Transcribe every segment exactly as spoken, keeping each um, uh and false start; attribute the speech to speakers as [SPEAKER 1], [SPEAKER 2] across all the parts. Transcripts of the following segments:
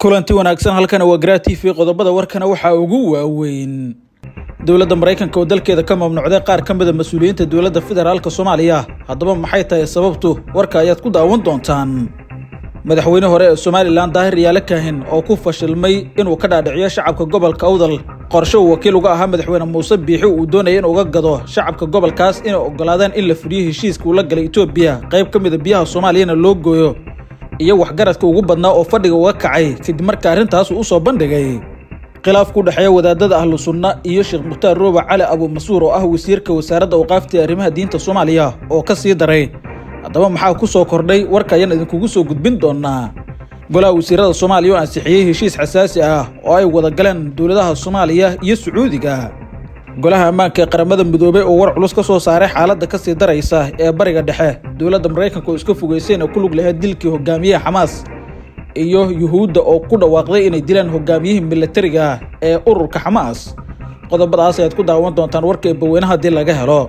[SPEAKER 1] kulanti wanaagsan halkan waa Gra T V qodobada warkana waxa ugu waaweyn dawladda Mareykanka oo dalkeeda ka mamnuucday qaar ka mid ah mas'uuliyiinta dawladda federaalka Soomaaliya haddaba maxay tahay sababtu warka ayaad ku daawan doontaan madaxweyne hore ee Soomaaliland Daahir Yaale Kaahin oo ku fashilmay inuu ka dhaadhiciyo shacabka gobolka Awdal qorshe uu wakiil uga ahaa madaxweyne Muuse Biixi uu doonayay inuu uga gado shacabka gobolkaas inay ogolaadaan in la fuliyo heshiiska uu la galay Itoobiya qayb ka mid ah biyaha Soomaaliyeena loo gooyo iyo wax garadka ugu badnaa oo fadhiga uga kacay kadib markii arrintaas uu soo bandhigay khilaaf ku dhaxeeya wadaadada ahlu sunna iyo Sheekh Muxtaar Rooba Cali Abu Masuur oo ah wasiirka wasaaradda awqaafta arrimaha diinta Soomaaliya oo ka sii daray haddaba maxaa ku soo kordhay warka ayaan idinkugu soo gudbin doonaa golaha wasiirada Soomaaliya oo ansixiyay heshiis xasaasi ah oo ay wada galeen dawladaha Soomaaliya iyo Sacuudiga golaha ammaanka qaramada midoobay oo war culus ka soo saaray xaaladda ka sii daraysa ee bariga dhexe dawladda Mareykanka oo iska fogeysay ku lug lahayd dilkii hogaamiyaha Xamaas iyo Yuhuudda oo ku dhawaaqday inay dilaan hogaamiyihii militariga ee ururka Xamaas qodobadaas ayaad ku daawan doontaan warka ee baweynaha dil laga helo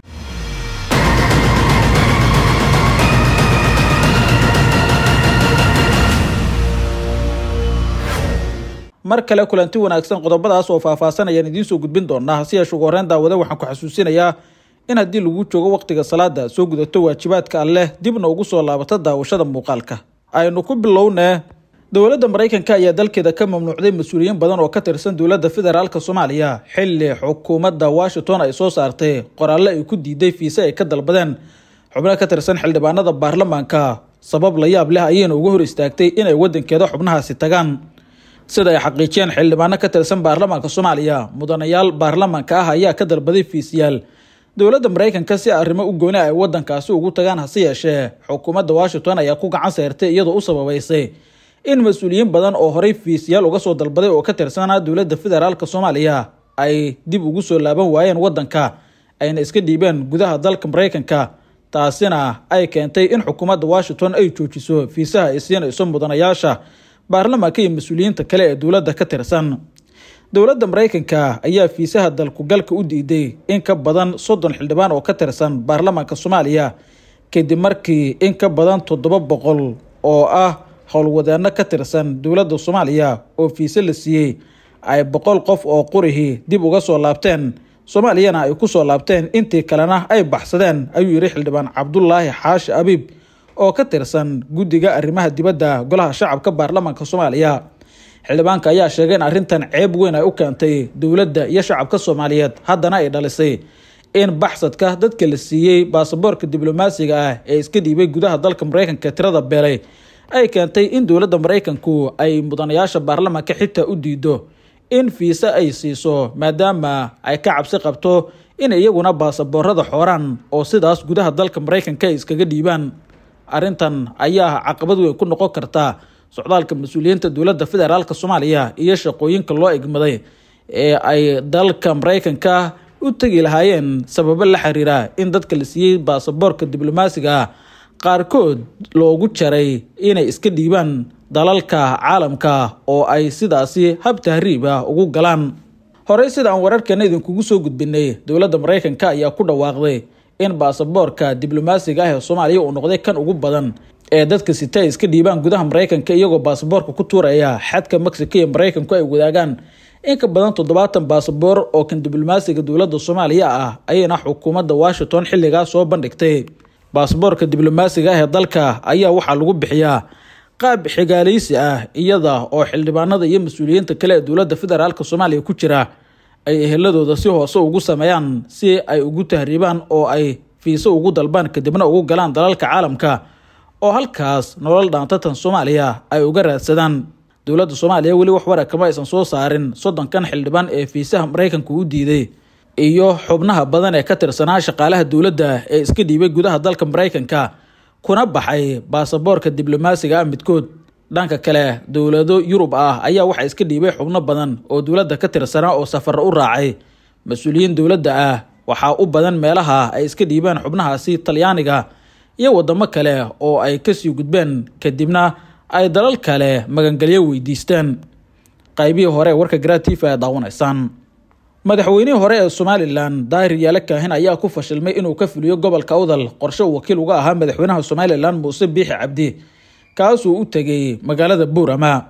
[SPEAKER 1] mar kale kulanti wanaagsan qodobadaas oo faahfaahsan ayaan idiin soo gudbin doonaa si ay ugu horeen daawada waxaan ku xasuusinayaa in haddii lagu joogo waqtiga salaada soo gudato waajibaadka Alle dibna ugu soo laabato daawashada muuqaalka aynu ku bilownaa dawladda Mareykanka ayaa dalkeeda ka mamnuucday mas'uuliyiin badan oo ka tirsan dawladda federaalka Soomaaliya xilli xukuumadda Washington ay soo saartay qoraal ay ku diiday fiisa ay ka dalbadeen xubnaha ka tirsan xildhibaanada baarlamaanka sabab la yaab leh ayayna ugu hor istaagtay inay wadankeeda xubnahaasi tagaan sida ay xaqiijiyeen xildhibaano ka tirsan baarlamaanka Soomaaliya mudanayaal baarlamaanka ah ayaa ka dalbaday fiisiyaal dawladda Mareykanka si arrimo u gooni ay wadankaasi ugu tagaan hase yeeshee xukuumadda Washington ayaa ku gacan saartay iyadoo u sababaysay in mas'uuliyiin badan oo horey fiisiyaal uga soo dalbaday oo ka tirsan dawladda federaalka Soomaaliya ay dib ugu soo laaban waayeen wadanka ayna iska dhiibeen gudaha dalka Mareykanka taasina ay keentay in xukuumadda Washington ay joojiso fiisaha ay siinayso mudanayaasha baarlamaanka iyo mas'uuliyiinta kale ee dawladda ka tirsan dawladda Mareykanka ayaa fiisaha dalku galka u diiday in ka badan soddon xildhibaan oo ka tirsan baarlamaanka Soomaaliya kadib markii in ka badan toddoba boqol oo ah howlwadaano ka tirsan dawladda Soomaaliya oo fiisa la siiyay ay boqol qof oo qorihi dib uga soo laabteen Soomaaliyana ay ku soo laabteen intii kalena ay baxsadeen ayuu yiri xildhibaan Cabdullaahi Xaashi Abiib oo ka tirsan guddiga arrimaha dibadda golaha shacabka baarlamaanka Soomaaliya xildhibaanka ayaa sheegay in arrintan ceeb weyn ay u keentay dawladda iyo shacabka Soomaaliyeed haddana ay dhalisay in baxsadka dadka la siiyay baasaboorka diblomaasiga ah ee iska dhiibay gudaha dalka Mareykanka tirada beelay ay keentay in dawladda Mareykanku ay mudanayaasha baarlamaanka xitaa u diido in fiisa ay siiso maadaama ay ka cabsi qabto in iyaguna baasaboorada xooraan oo sidaas gudaha dalka Mareykanka ay iskaga dhiibaan arrintan ayaa caqabad weyn ku noqon karta socdaalka mas'uuliyiinta dawladda federaalka Soomaaliya iyo shaqooyinka loo igmaday ee ay dalka Mareykanka u tagi lahaayeen sababo la xiriira in dadka la siiyay baasaboorka diblomaasiga qaarkood loogu jaray inay iska dhiibaan dalalka caalamka oo ay sidaasi hab tahriib ah ugu galaan horey sida aan wararkeena idinkugu soo gudbinay dawladda Mareykanka ayaa ku dhawaaqday in baasaboorka diblomaasiga ah ee Soomaaliya uu noqday kan ugu badan ee dadka sita iska dhiibaan gudaha Mareykanka iyagoo baasaboorka ku tuuraya xadka Mexico iyo Mareykanku ay wadaagaan in ka badan toddobaatan baasaboor oo kan diblomaasiga dawladda Soomaaliya ah ayayna xukuumadda Washington xilligaas soo bandhigtay baasaboorka diblomaasiga ah ee dalka ayaa waxaa lagu bixiyaa qaab xigaaleysi ah iyada oo xildhibaanada iyo mas'uuliyiinta kale ee dawladda federaalka Soomaaliya ku jira ay eheladooda si hoose ugu sameeyaan si ay ugu tahriibaan oo ay fiisa ugu dalbaan kadibna ugu galaan dalalka caalamka oo halkaas nolol dhaantatan Soomaaliya ay uga raadsadaan dawladda Soomaaliya wali wax wara kama aysan soo saarin soddon kan xildhibaan ee fiisaha Mareykanka u diiday iyo xubnaha badan ee ka tirsanaa shaqaalaha dawladda ee iska dhiibay gudaha dalka Mareykanka kuna baxay baasaboorka diblomaasiga ah midkood dhanka kale dawlado Yurub ah ayaa waxa iska dhiibay xubno badan oo dawladda ka tirsanaa oo safar u raacay mas'uuliyiin dawladda ah waxa u badan meelaha ay iska dhiibaan xubnahaasi Talyaaniga iyo wadamo kale oo ay ka sii gudbeen kadibna ay dalal kale magangalyo weydiistaan qaybihii hore warka Gra T V ay daawanaysaan madaxweynihii hore ee Soomaaliland Daahir Yaale Kaahin ayaa ku fashilmay inuu ka fuliyo gobolka Awdal qorshe wakiil uga ahaa madaxweynaha Soomaaliland Muuse Biixi Cabdi kaasoo u tagay magaalada Buurama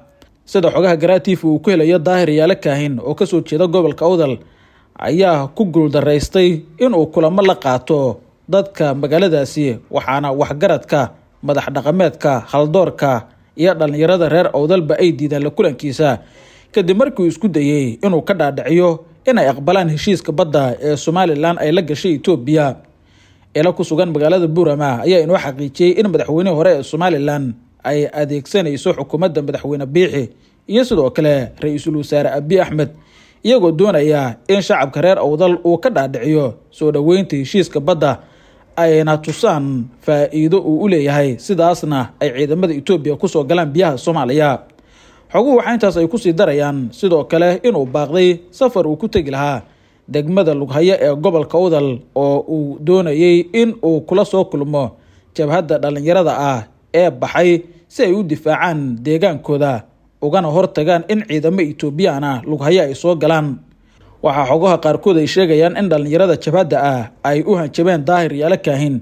[SPEAKER 1] sida xogaha Garaatiif uu ku helayo Daahir Yaale Kaahin oo ka soo jeeda gobolka Awdal ayaa ku guuldaraystay inuu kulamo la qaato dadka magaaladaasi, waxaana waxgaradka, madax dhaqameedka, haldoorka iyo dhalinyarada reer Awdalba ay diideen la kulankiisa kadib markii uu isku dayay inuu ka dhaadhiciyo inay aqbalaan heshiiska badda ee Somaliland ay la gashay Itoobiya. ila ku sugan magaalada Buurama ayaa inoo xaqiijiyay in madaxweynaha hore ee Somaliland ay adeegsanayso xukuumadda madaxweyne Biixi iyo sidoo kale ra'iisul wasaare Abiy Ahmed iyagoo doonaya in shacabka reer Awdal uu ka dhaadhiciyo soo dhaweynta heshiiska badda ayna tusaan faa'iido uu u leeyahay, sidaasna ay ciidamada Itoobiya ku soo galaan biyaha Soomaaliya. xoguhu waxa intaas ay ku sii darayaan sidoo kale inuu baaqday safar uu ku tagi lahaa degmada Lughaya ee gobolka Awdal oo uu doonayay in uu kula soo kulmo jabhadda dhalinyarada ah ee baxay si ay u difaacaan deegaankooda ugana hortagaan in ciidamo Itoobiyaan ah Lughaya ay soo galaan. waxa xogaha qaarkood ay sheegayaan in dhalinyarada jabhadda ah ay u hanjabeen Daahir Yaale Kaahin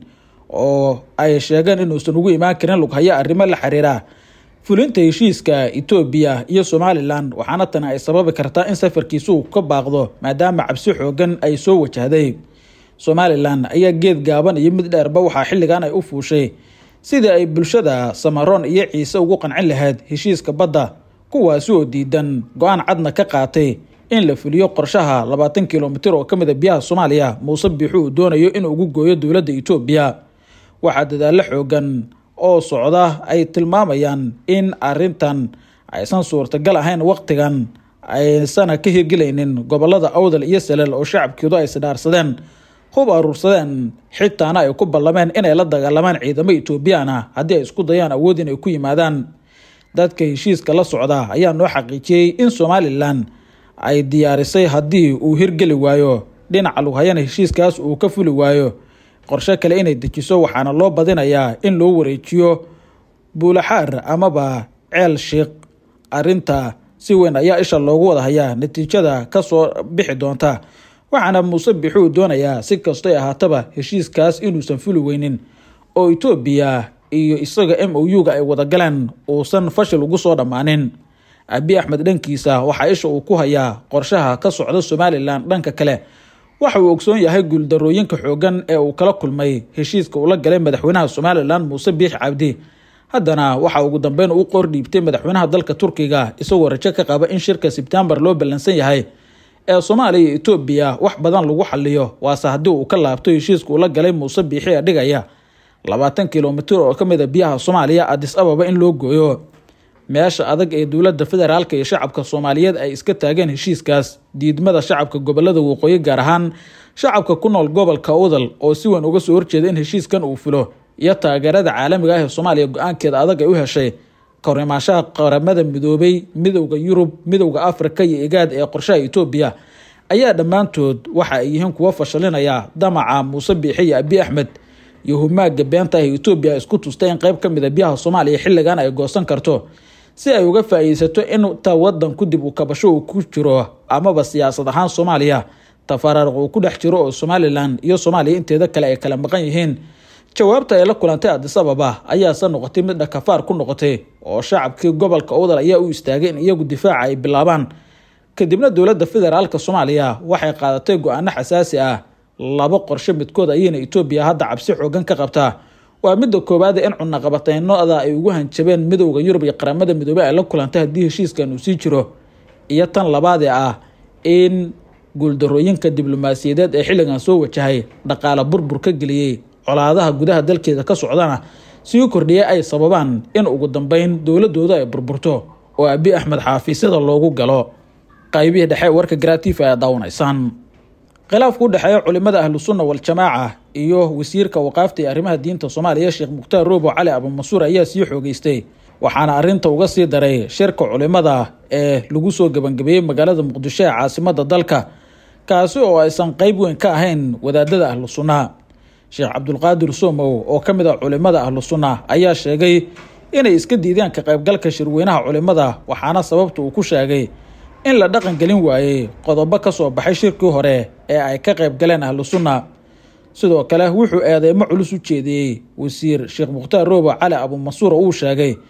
[SPEAKER 1] oo ay sheegeen inuusan ugu imaan karin Lughaya arrimo la xiriira fulinta heshiiska Itoobiya iyo Somaliland, waxaana tan ay sababi kartaa in safarkiisu ka baaqdo maadaama cabsi xoogan ay soo wajahday. Somaliland ayaa geed gaaban iyo mid dheerba waxa xilligan ay u fuushay sidii ay bulshada Samaroon iyo Ciise ugu qancin lahayd heshiiska badda, kuwaas oo diidan go'aan cadna ka qaatay in la fuliyo qorshaha labaatan kiiloomitir oo kamid ah biyaha Soomaaliya. Muuse Biixi uu doonayo inuu ugu gooyo dowladda Itoobiya. waxa dadaal xoogan oo socda ay tilmaamayaan in arintan aysan suurtagal ahayn waqtigan aysan ka hirgelaynin gobolada Awdal iyo Salal oo shacabkoodu ay sidaarsadeen hub aruursadeen xitaana ay ku ballameen inay la dagaalamaan ciidamada Itoobiyaan haddii ay isku dayaan awood inay ku yimaadaan. dadka heshiiska la socda ayaa noo xaqiijiyay in Somaliland ay diyaarisay haddii uu hirgeli waayo dhinaca Lughayana heshiiskaas uu ka fuli waayo qorshe kale inay dejiso, waxaana loo badinayaa in loo wareejiyo Buulaxaar amaba Ceel Sheekh. arinta si weyn ayaa isha loogu wada hayaa natiijada ka soo bixi doonta, waxaana Muuse Biixi uu doonayaa si kastoo ahaataba heshiiskaas inuusan fuli weynin oo Itoobiya iyo isaga M O U-ga ay wada galaan uusan fashil ugu soo dhamaanin. Abiy Ahmed dhankiisa waxa isha uu ku hayaa qorshaha ka socda Somaliland. dhanka kale waxa uu ogsoon yahay guuldarooyinka xoogan ee uu kala kulmay heshiiska uu la galay madaxweynaha Somaliland Muuse Biixi Cabdi. haddana waxa ugu dambeyn uu qor dhiibtay madaxweynaha dalka Turkiga isagoo rajo ka qaba in shirka September loo balansan yahay ee Soomaaliya iyo Itoobiya wax badan lagu xalliyo, waase haddii uu ka laabto heshiiska uu la galay Muuse Biixi ee dhigaya labaatan kiiloomitir oo kamid ah biyaha Soomaaliya Addis Ababa in loo gooyo. meesha adag ee dowladda federaalka iyo shacabka Soomaaliyeed ay iska taageen heshiiskaas, diidmada shacabka gobolada waqooyi gaar ahaan shacabka ku nool gobolka Awdal oo si weyn uga soo horjeeda in heshiiskan uu fulo, iyo taageerada caalamiga ah ee Soomaaliya go'aankeeda adag ay u heshay korriimaashaha qaramada midoobay, midowga Yurub, midowga Afrika iyo IGAD ee qorshaha Itoobiya ayaa dhammaantood waxa ay yihiin kuwa fashalinaya damaca Muuse Biixi iyo Abiy Ahmed iyo humaaga beenta ah Itoobiya isku tustay in qayb kamid ah biyaha Soomaaliya xilligan ay goosan karto si ay uga faa'iideysato in ta wadan ku dib u kabasho ku jiro amaba siyaasad ahaan Soomaaliya tafaraaruq uu ku dhex jiro oo Somaliland iyo Soomaaliya inteeda kale ay kala maqan yihiin. jawaabta ay la kulantay Addis Ababa ayaa san noqotay mid dhakafaar ku noqotay oo shacabkii gobolka Awdal ayaa u istaagay in iyagu difaaca ay bilaabaan. kadibna dowladda federaalka Soomaaliya waxay qaadatay go'aano xasaasi ah. laba qorshe midkood ayayna Itoobiya hadda cabsi xoogan ka qabtaa. waa midda koobaad in cunaqabataynoda ay ugu hanjabeen midowga Yurub iyo qaramada midoobay ay la kulantay haddii heshiiskan uu sii jiro, iyo tan labaad ah in guuldarooyinka diblomaasiyadeed ee xilligan soo wajahay dhaqaale burbur ka geliyay colaadaha gudaha dalkeeda ka socdana si kordhiyay ay sababaan in ugu dambeyn dowladooda ay burburto oo Abiy Ahmed xafiisyada loogu galo. qaybihii dhexe warka Garaatiif ay daawanaysan. khilaafku u dhaxeeya culimada Ahlus Sunnah wal Jamaaca iyo wasiirka waqaafta ee arrimaha diinta Soomaaliya Sheekh Mukhtaar Roobo Cali Abu Mansuur ayaa sii xoogeystay, waxaana arinta uga sii daray shirka culimada ee lagu soo gabagabeeyay magaalada Muqdisho ee caasimadda dalka, kaasi oo aysan qayb weyn ka ahayn wadaadada Ahlus Sunnah. Sheekh Cabdulqaadir Soomow oo kamid ah culimada Ahlus Sunnah ayaa sheegay inay iska diideen ka qaybgalka shirweynaha culimada, waxaana sababta uu ku sheegay in la dhaqan gelin waayay qodobo ka soo baxay shirkii hore ee ay ka qayb galeen Ahlus Sunnah. sidoo kale wuxuu eedeymo culus u jeediyay wasiir Sheekh Mukhtaar Roobo Cali Abu Mansuur oo uu sheegay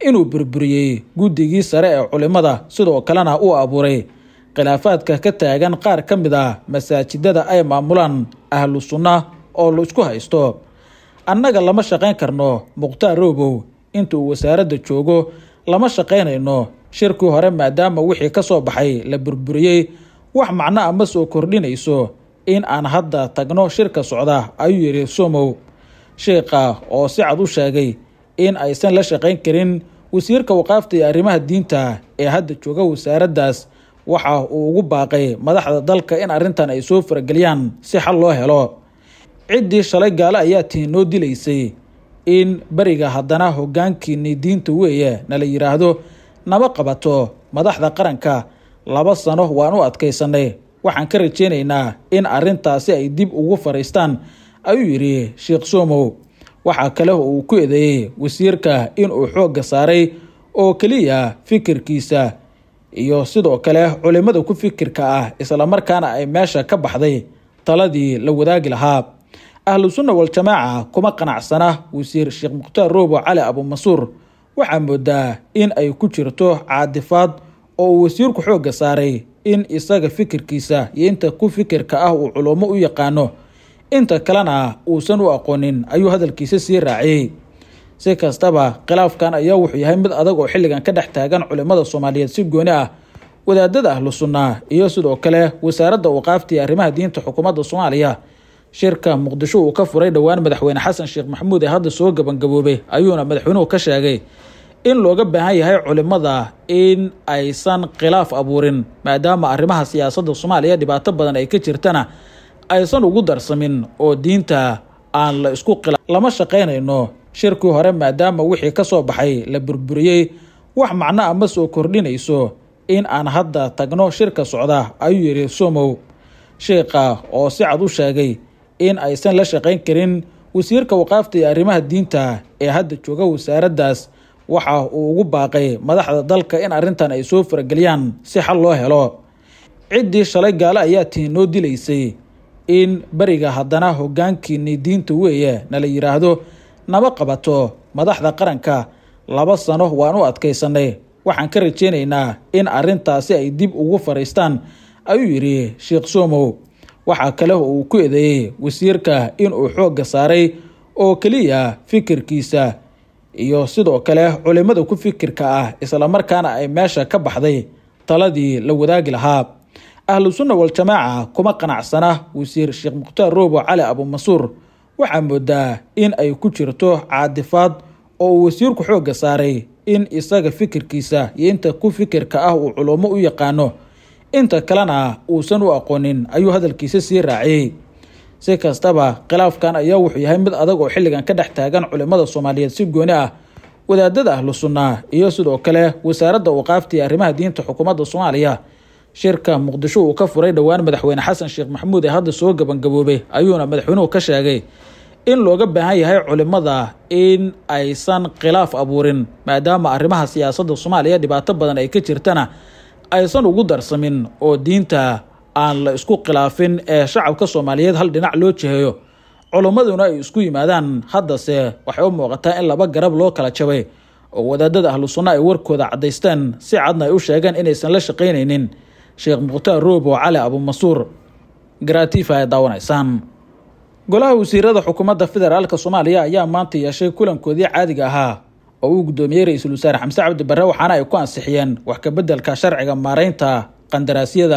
[SPEAKER 1] inuu burburiyey guddigii sare ee culimada sidoo kalena uu abuuray khilaafaadka ka taagan qaar ka mid ah masaajidada ay maamulaan ahlu sunna oo la isku haysto. annaga lama shaqayn karno Mukhtaar Roobow inta uu wasaaradda joogo, lama shaqaynayno shirkii hore maadaama wixii ka soo baxay la burburiyey. wax macno ah ma soo kordhinayso in aan hadda tagno shirka socda, ayuu yiri Somow. sheekha oo si cad u sheegay in aysan la shaqayn karin wasiirka waqaafta iyo arrimaha diinta ee hadda jooga wasaaraddaas, waxa uu ugu baaqay madaxda dalka in arrintan ay soo farageliyaan si xal loo helo. ciddii shalay gaale ayaa tii noo dilaysay in bariga haddana hoggaankiinii diinta weeye nala yidhaahdo nama qabato madaxda qaranka. laba sano waan u adkaysanay, waxaan ka rajaynaynaa in arrintaasi ay dib ugu fariistaan, ayuu yidhi Sheekh Somow. waxaa kale oo uu ku eedeeyey wasiirka inuu xoogga saaray oo keliya fikirkiisa iyo sidoo kale culimada ku fikirka ah, islamarkaana ay meesha ka baxday taladii la wadaagi lahaa. ahlu sunna wal jamaaca kuma qanacsana wasiir Sheekh Mukhtaar Roobow Cali Abu Mansuur. waxaa moodaa in ay ku jirto caadifaad oo uu wasiirku xoogga saaray in isaga fikirkiisa iyo inta ku fikirka ah uu culummo u yaqaano, inta kalena uusan u aqoonin, ayuu hadalkiisa sii raaciyey. si kastaba khilaafkan ayaa wuxuu yahay mid adag oo xilligan ka dhex taagan culimada Soomaaliyeed si gooni ah, wadaadada ahlu sunna iyo sidoo kale wasaaradda waqaafta iyo arrimaha diinta xukuumadda Soomaaliya. shirka Muqdisho uu ka furay dhowaan madaxweyne Xasan Sheekh Maxamuud ee hadda soo gabangaboobay ayuuna madaxweynuhu ka sheegay in looga baahan yahay culimada in aysan khilaaf abuurin maadaama arrimaha siyaasadda Soomaaliya dhibaato badan ay ka jirtana aysan ugu darsamin oo diinta aan la isku khilaaf. lama shaqaynayno shirkii hore maadaama wixii ka soo baxay la burburiyey. wax macno ah ma soo kordhinayso in aan hadda tagno shirka socda, ayuu yiri Somow. sheekha oo si cad u sheegay in aysan la shaqayn karin wasiirka waqaafta iyo arrimaha diinta ee hadda jooga wasaaraddaas, waxa uu ugu baaqay madaxda dalka in arrintan ay soo farageliyaan si xal loo helo. ciddii shalay gaale ayaa tii noo dilaysay in bariga haddana hoggaankiinii diinta weeye nala yidhaahdo nama qabato madaxda qaranka. laba sano waan u adkaysanay, waxaan ka rajaynaynaa in arrintaasi ay dib ugu fariistaan, ayuu yidhi Sheekh Somow. waxaa kale oo uu ku eedeeyey wasiirka inuu xoogga saaray oo keliya fikirkiisa iyo sidoo kale culimada ku fikirka ah, islamarkaana ay meesha ka baxday taladii la wadaagi lahaa. ahlu sunna wal jamaaca kuma qanacsana wasiir Sheekh Mukhtaar Roobow Cali Abu Mansuur. waxaa moodaa in ay ku jirto caadifaad oo uu wasiirku xoogga saaray in isaga fikirkiisa iyo inta ku fikirka ah uu culummo u yaqaano, inta kalena uusan u aqoonin, ayuu hadalkiisa sii raaciyey. si kastaba khilaafkan ayaa wuxuu yahay mid adag oo xilligan ka dhex taagan culimada Soomaaliyeed si gooni ah, wadaadada ahlu sunna iyo sidoo kale wasaaradda waqaafta iyo arrimaha diinta xukuumadda Soomaaliya. shirka Muqdisho uu ka furay dhowaan madaxweyne Xasan Sheekh Maxamuud ee hadda soo gabangaboobay ayuuna madaxweynuhu ka sheegay in looga baahan yahay culimada in aysan khilaaf abuurin maadaama arrimaha siyaasadda Soomaaliya dhibaato badan ay ka jirtana aysan ugu darsamin oo diinta aan la isku khilaafin ee shacabka Soomaaliyeed hal dhinac loo jiheeyo. culimaduna ay isku yimaadaan. haddase waxay u muuqataa in laba garab loo kala jabay oo wadaadada ahlu sunna ay warkooda cadaysteen si cadna ay u sheegeen inaysan la shaqaynaynin Sheekh Mukhtaar Roobow Cali Abu Mansuur. Gratifa ay daawanaysaan. golaha wasiirada xukuumadda federaalka Soomaaliya ayaa maanta yeeshay kulankoodii caadiga ahaa oo uu gudoomiyay ra'iisul wasaare Xamse Cabdi Barre, waxaana ay ku ansixiyeen wax ka beddelka sharciga maareynta qandaraasyada.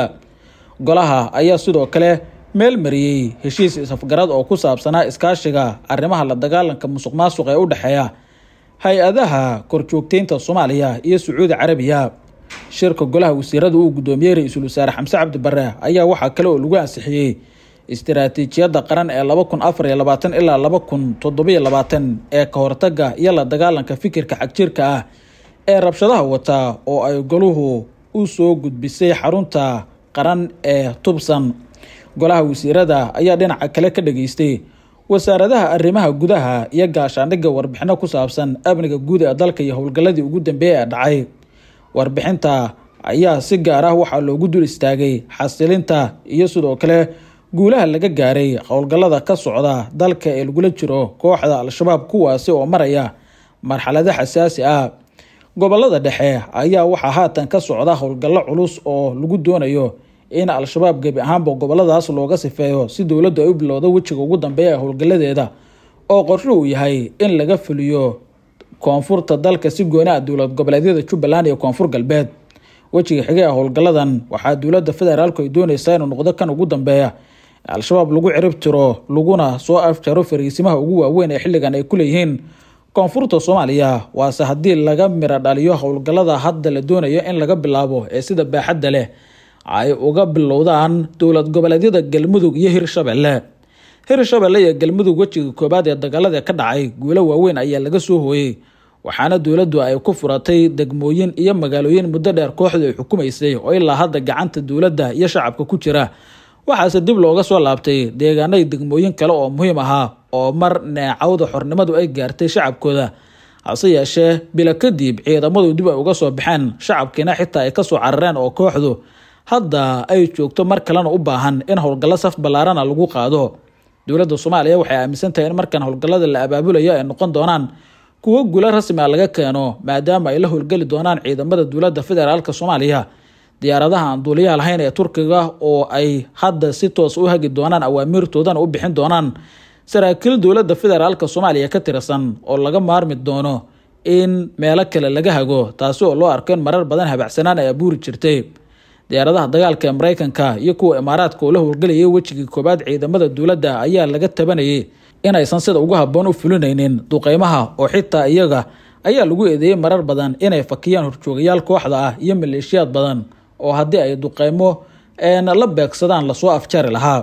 [SPEAKER 1] golaha ayaa sidoo kale meel mariyay heshiis isafgarad oo ku saabsanaa iskaashiga arrimaha la dagaalanka musuqmaasuqa ee u dhaxeeya hay-adaha korjoogteynta Soomaaliya iyo Sacuudi Carabiya. shirka golaha wasiirada uu gudoomiyay ra'iisul wasaare Xamse Cabdi Barre ayaa waxaa kale oo lagu ansixiyay istiraatiijiyadda qaran ee laba kun afar iyo labaatan ilaa laba kun toddoba iyo labaatan ee ka hortagga iyo la dagaalanka fikirka xagjirka ah ee rabshadaha wata oo ay goluhu u soo gudbisay xarunta qaran ee Tubsan. golaha wasiirada ayaa dhinaca kale ka dhageystay wasaaradaha arrimaha gudaha iyo gaashaandhigga warbixino ku saabsan amniga guud ee dalka iyo howlgalladii ugu dambeeyay ee dhacay. warbixinta ayaa si gaar ah waxaa loogu dul istaagay xasilinta iyo sidoo kale guulaha laga gaaray howlgallada ka socda dalka ee lagula jiro kooxda Al-Shabaab, kuwaasi oo maraya marxalado xasaasi ah. gobolada dhexe ayaa waxaa haatan ka socda howlgallo culus oo lagu doonayo in al-shabaab gebi ahaanba goboladaas looga sifeeyo si dowladdu ay u bilowdo wejiga ugu dambeeya ee howlgalladeeda oo qorsho uu yahay in laga fuliyo koonfurta dalka si gooni ah dowlad goboleedyada Jubbaland iyo Koonfur Galbeed. wejiga xigay ah howlgalladan waxaa dowladda federaalku ay doonaysaa inuu noqdo kan ugu dambeeya al-shabaab lagu cirib tiro laguna soo afjaro fariisimaha ugu waaweyn ee xilligan ay ku leeyihiin koonfurta Soomaaliya. waase haddii laga mira dhaliyo howlgallada hadda la doonayo in laga bilaabo ee sida baaxadda leh ay uga bilowdaan dowlad goboleedyada Galmudug iyo Hirshabelle. Hirshabelle iyo Galmudug wejiga koobaad ee dagaalada ka dhacay guulo waaweyn ayaa laga soo hooyay, waxaana dowladdu ay ku furatay degmooyin iyo magaalooyin muddo dheer kooxdu ay xukumaysay oo ilaa hadda gacanta dowladda iyo shacabka ku jira. waxaase dib looga soo laabtay deegaanada degmooyin kale oo muhiim ahaa oo mar neecawda xornimadu ay gaartay shacabkooda, hase yeeshee bila kadib ciidamadu dib ay uga soo baxeen, shacabkiina xitaa ay kasoo carareen oo kooxdu hadda ay joogto mar kalena u baahan in howlgallo saf ballaarana lagu qaado. dowladda Soomaaliya waxay aaminsan tahay in markan howlgallada la abaabulayo ay noqon doonaan kuwo guulo rasmi ah laga keeno, maadaama ay la howlgeli doonaan ciidamada dowladda federaalka Soomaaliya, diyaaradaha aan duuliyaha lahayn ee Turkiga oo ay hadda si toos u hagi doonaan awaamirtoodana u bixin doonaan saraakiil dowladda federaalka Soomaaliya ka tirsan oo laga maarmi doono in meelo kale laga hago, taasi oo loo arko in marar badan habacsanaan ay abuuri jirtay. diyaaradaha dagaalka ee Mareykanka iyo kuwa Imaaraadka oo la howlgelayay wejigii koobaad ciidamada dowladda ayaa laga tabanayay inaysan sida ugu habboon u fulinaynin duqeymaha, oo xitaa iyaga ayaa lagu eedeeyay marar badan inay fakiyaan horjoogayaal kooxda ah iyo maleeshiyaad badan oo haddii ay duqeymo la beegsadaan lasoo afjari lahaa.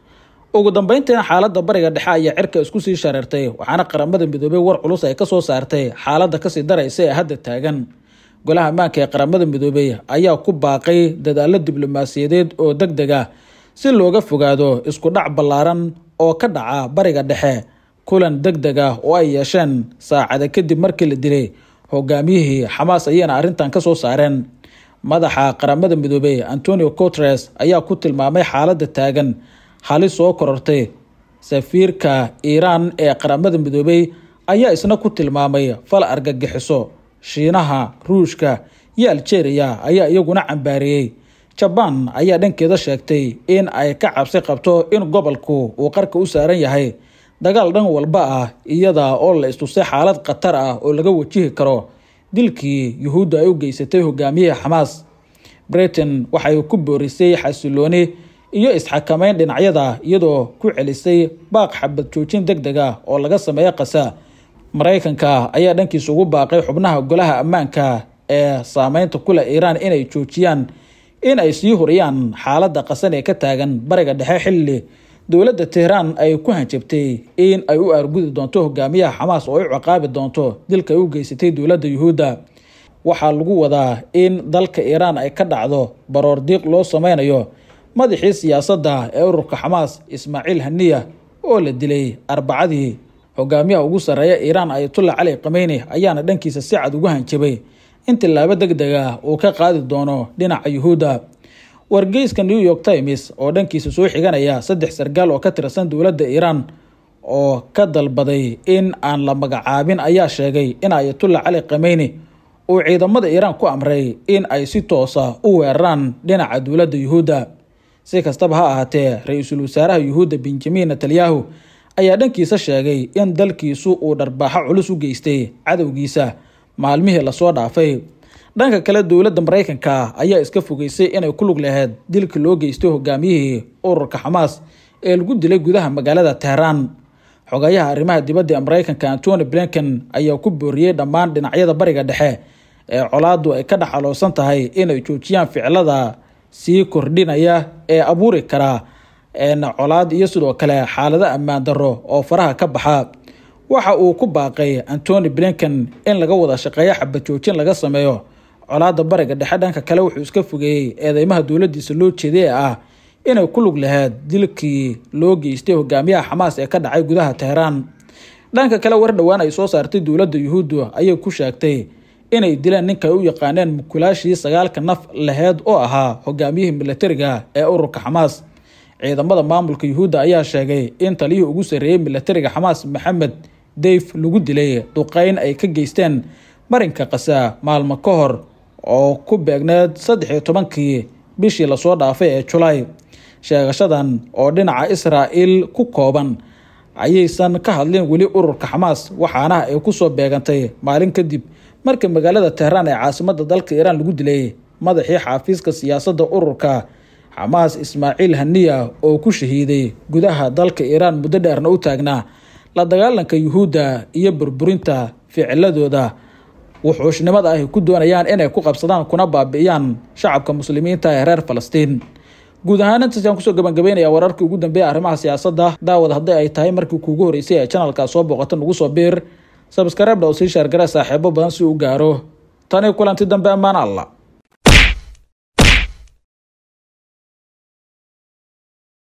[SPEAKER 1] ugu dambeyntiina xaaladda bariga dhexe ayaa cirka isku sii shareertay, waxaana qaramada midoobay war culus ay kasoo saartay xaaladda kasii daraysa ee hadda taagan. golaha ammaanka ee qaramada midoobay ayaa ku baaqay dadaalo diblomaasiyadeed oo degdeg ah si looga fogaado isku dhac ballaaran oo ka dhaca bariga dhexe. kulan degdeg ah oo ay yeesheen saacada kadib markii la dilay hogaamiyihii Xamaas ayayna arrintan kasoo saareen. madaxa qaramada midoobay Antonio Guterres ayaa ku tilmaamay xaaladda taagan halis soo korortay. safiirka Iiraan ee qaramada midoobay ayaa isna ku tilmaamay fal argagixiso. Shiinaha, Ruushka iyo Algeria ayaa iyaguna cambaariyay. Japan ayaa dhankeeda sheegtay in ay ka cabsi qabto in gobolku uu qarka u saaran yahay dagaal dhan walba ah, iyada oo la istusay xaalad khatar ah oo laga wajihi karo dilkii Yuhuudda ay u geysatay hogaamiyaha Xamaas. Britain waxay ku boorisay xasilooni iyo isxakameyn dhinacyada, iyadoo ku celisay baaq xabad joojin degdeg ah oo laga sameeyo Gaza. Mareykanka ayaa dhankiisa ugu baaqay xubnaha golaha ammaanka ee saameynta ku leh Iiraan inay joojiyaan in ay sii horiyaan xaaladda qasan ee ka taagan bariga dhexe, xilli dowladda Tehran ay ku hanjabtay in ay u argudi doonto hogaamiyaha Xamaas oo ay ciqaabi doonto dilka ay u geysatay dowladda Yuhuudda. waxaa lagu wadaa in dalka Iiraan ay ka dhacdo baroor diiq loo sameynayo madaxii siyaasadda ee ururka Xamaas Ismaaciil Haniyeh oo la dilay Arbacadii. hogaamiyaha ugu sarreeya Iiraan Ayatollah Ali Khamenei ayaana dhankiisa si cad ugu hanjabay in tilaabo degdeg ah uu ka qaadi doono dhinaca Yuhuudda. wargeyska New York Times oo dhankiisa soo xiganaya saddex sargaal oo ka tirsan dowladda Iiraan oo ka dalbaday in aan la magacaabin ayaa sheegay in Ayatollah Ali Khamenei uu ciidamada Iiraan ku amray in ay si toos ah u weeraraan dhinaca dowladda Yuhuudda. si kastaba ha ahaatee, ra'iisul wasaaraha Yuhuudda Benjamin Netanyahu ayaa dhankiisa sheegay in dalkiisu uu dharbaaxo culus u geystay cadowgiisa maalmihii lasoo dhaafay. dhanka kale, dowladda Mareykanka ayaa iska fogeysay inay ku lug lahayd dilka loo geystay hogaamiyihii ururka Xamaas ee lagu dilay gudaha magaalada Tehran. xogayaha arrimaha dibadda ee Mareykanka Antony Blinken ayaa ku booriyay dhammaan dhinacyada bariga dhexe ee colaadu ay ka dhaxaloosan tahay inay joojiyaan ficilada sii kordhinaya ee abuuri kara colaad iyo sidoo kale xaalado ammaan darro oo faraha ka baxa. waxa uu ku baaqay Antony Blinken in laga wada shaqeeyo xabad joojin laga sameeyo colaadda bariga dhexe. dhanka kale, wuxuu iska fogeeyay eedeymaha dowladdiisa loo jeeday ah inay ku lug lahayd dilkii loo geystay hogaamiyaha Xamaas ee ka dhacay gudaha Tehran. dhanka kale, war dhowaan ay soo saartay dowladda Yuhuudda ayay ku sheegtay inay dileen ninka ay u yaqaaneen mukulaashii sagaalka naf laheyd oo ahaa hogaamiyihii militariga ee ururka Xamaas. ciidamada maamulka Yuhuudda ayaa sheegay in taliyihii ugu sarreeyay militariga Xamaas Maxamed Deif lagu dilay duqeyn ay ka geysteen marinka Gaza maalmo ka hor oo ku beegneed saddex iyo tobankii bishii la soo dhaafay ee July. Sheegashadan oo dhinaca Israa'iil ku kooban ayaysan ka hadlin weli ururka Xamaas, waxaana ay ku soo beegantay maalin kadib markii magaalada Tehran ee caasimadda dalka Iran lagu dilay madaxii xafiiska siyaasadda ururka Xamaas Ismaaciil Haniya oo ku shahiiday gudaha dalka Iran muddo dheerna u taagnaa la dagaalanka Yuhuudda iyo burburinta ficiladooda wuxuushnimada ay ku doonayaan inay ku qabsadaan kuna baabi'iyaan shacabka muslimiinta ee reer Falastiin. guud ahaan intaas ayaan kusoo gabagabaynayaa wararkii ugu dambeeyay arrimaha siyaasadda. daawad haddii ay tahay markii kuugu horeysay ee channelka soo booqata nagu soo biir subscribe oo sii share garaa saaxiibo badan si uu gaaro. tani kulanti dambe amaan Allah.